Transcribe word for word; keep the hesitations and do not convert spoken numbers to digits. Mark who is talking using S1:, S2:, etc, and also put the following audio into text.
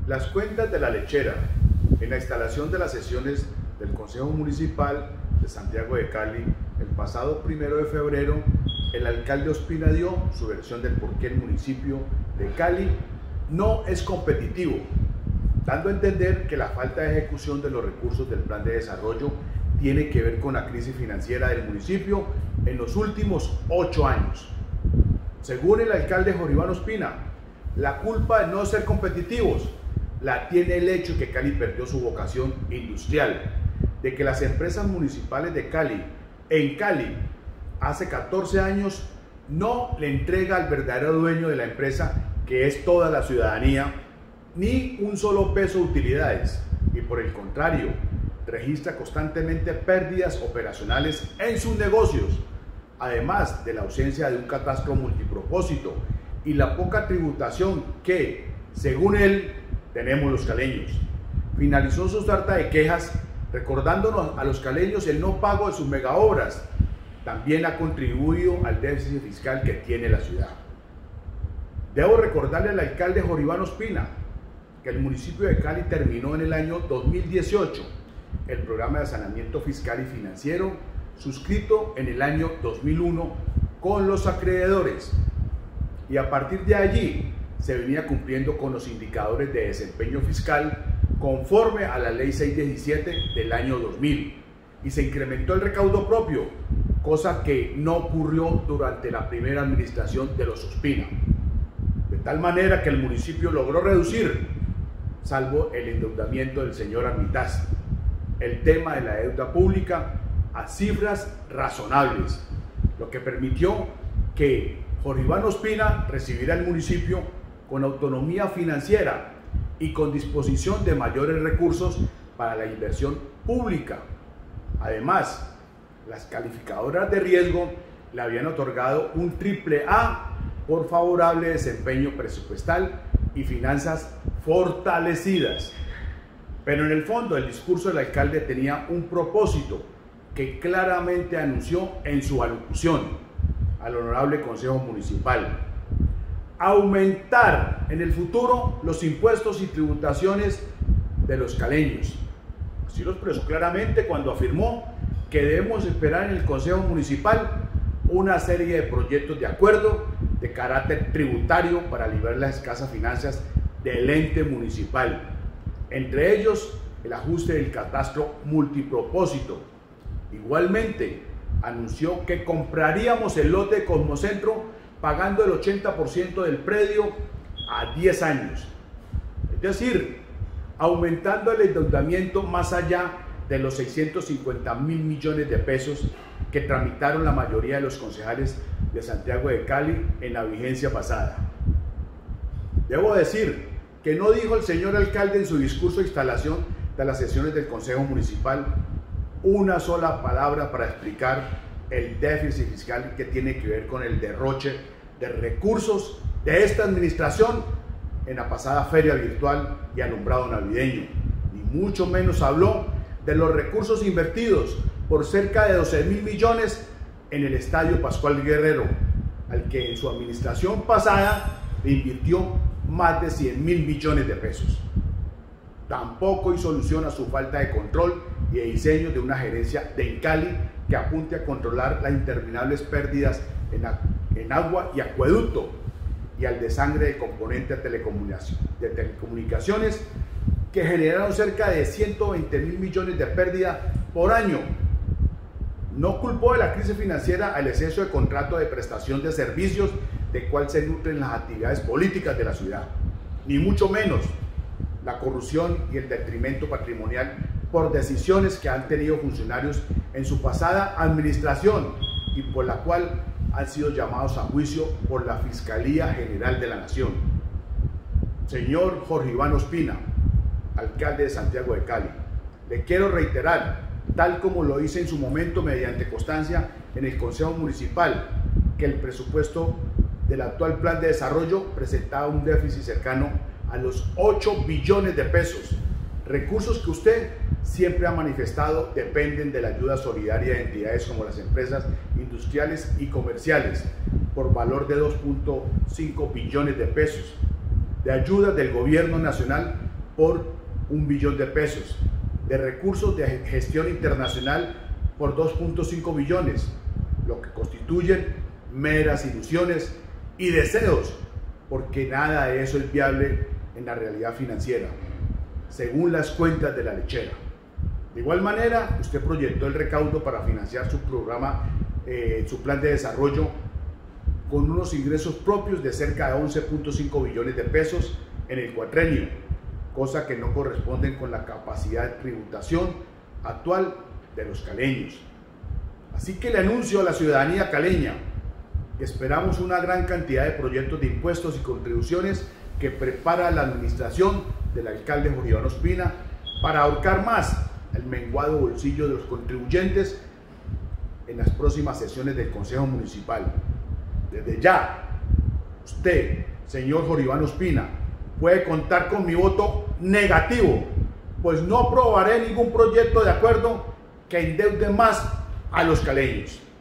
S1: Las cuentas de la lechera en la instalación de las sesiones del Consejo Municipal de Santiago de Cali el pasado primero de febrero, el alcalde Ospina dio su versión del por qué el municipio de Cali no es competitivo, dando a entender que la falta de ejecución de los recursos del plan de desarrollo tiene que ver con la crisis financiera del municipio en los últimos ocho años. Según el alcalde Jorge Iván Ospina, la culpa de no ser competitivos la tiene el hecho que Cali perdió su vocación industrial, de que las empresas municipales de Cali, en Cali, hace catorce años, no le entrega al verdadero dueño de la empresa, que es toda la ciudadanía, ni un solo peso de utilidades, y por el contrario, registra constantemente pérdidas operacionales en sus negocios, además de la ausencia de un catastro multipropósito y la poca tributación que, según él, tenemos los caleños. Finalizó su sarta de quejas recordándonos a los caleños el no pago de sus megaobras. También ha contribuido al déficit fiscal que tiene la ciudad. Debo recordarle al alcalde Jorge Iván Ospina que el municipio de Cali terminó en el año dos mil dieciocho el programa de saneamiento fiscal y financiero suscrito en el año dos mil uno con los acreedores, y a partir de allí se venía cumpliendo con los indicadores de desempeño fiscal conforme a la ley seiscientos diecisiete del año dos mil, y se incrementó el recaudo propio, cosa que no ocurrió durante la primera administración de los Ospina, de tal manera que el municipio logró reducir, salvo el endeudamiento del señor Armitaz, el tema de la deuda pública a cifras razonables, lo que permitió que Jorge Iván Ospina recibiera el municipio con autonomía financiera y con disposición de mayores recursos para la inversión pública. Además, las calificadoras de riesgo le habían otorgado un triple A por favorable desempeño presupuestal y finanzas fortalecidas. Pero en el fondo el discurso del alcalde tenía un propósito que claramente anunció en su alocución al Honorable Consejo Municipal: aumentar en el futuro los impuestos y tributaciones de los caleños. Así lo expresó claramente cuando afirmó que debemos esperar en el Consejo Municipal una serie de proyectos de acuerdo de carácter tributario para liberar las escasas finanzas del ente municipal, entre ellos el ajuste del catastro multipropósito. Igualmente, anunció que compraríamos el lote de Cosmocentro pagando el ochenta por ciento del predio a diez años, es decir, aumentando el endeudamiento más allá de los seiscientos cincuenta mil millones de pesos que tramitaron la mayoría de los concejales de Santiago de Cali en la vigencia pasada. Debo decir que no dijo el señor alcalde en su discurso de instalación de las sesiones del Consejo Municipal una sola palabra para explicar el déficit fiscal que tiene que ver con el derroche de recursos de esta administración en la pasada feria virtual y alumbrado navideño, ni mucho menos habló de los recursos invertidos por cerca de doce mil millones en el Estadio Pascual Guerrero, al que en su administración pasada le invirtió más de cien mil millones de pesos. Tampoco hay solución a su falta de control y de diseño de una gerencia de Cali que apunte a controlar las interminables pérdidas en, en agua y acueducto, y al desangre de componentes de, telecomunicación, de telecomunicaciones que generaron cerca de ciento veinte mil millones de pérdidas por año. No culpó de la crisis financiera al exceso de contrato de prestación de servicios de cual se nutren las actividades políticas de la ciudad, ni mucho menos la corrupción y el detrimento patrimonial por decisiones que han tenido funcionarios en su pasada administración y por la cual han sido llamados a juicio por la Fiscalía General de la Nación. Señor Jorge Iván Ospina, alcalde de Santiago de Cali, le quiero reiterar, tal como lo hice en su momento mediante constancia en el Consejo Municipal, que el presupuesto del actual plan de desarrollo presentaba un déficit cercano a los ocho billones de pesos, recursos que usted siempre ha manifestado dependen de la ayuda solidaria de entidades como las empresas industriales y comerciales, por valor de dos punto cinco billones de pesos, de ayuda del gobierno nacional por un billón de pesos, de recursos de gestión internacional por dos punto cinco billones, lo que constituyen meras ilusiones y deseos, porque nada de eso es viable en la realidad financiera, según las cuentas de la lechera. De igual manera, usted proyectó el recaudo para financiar su programa, eh, su plan de desarrollo, con unos ingresos propios de cerca de once punto cinco billones de pesos en el cuatrenio, cosa que no corresponden con la capacidad de tributación actual de los caleños. Así que le anuncio a la ciudadanía caleña que esperamos una gran cantidad de proyectos de impuestos y contribuciones que prepara la administración del alcalde Jorge Iván Ospina para ahorcar más el menguado bolsillo de los contribuyentes en las próximas sesiones del Consejo Municipal. Desde ya, usted, señor Jorge Iván Ospina, puede contar con mi voto negativo, pues no aprobaré ningún proyecto de acuerdo que endeude más a los caleños.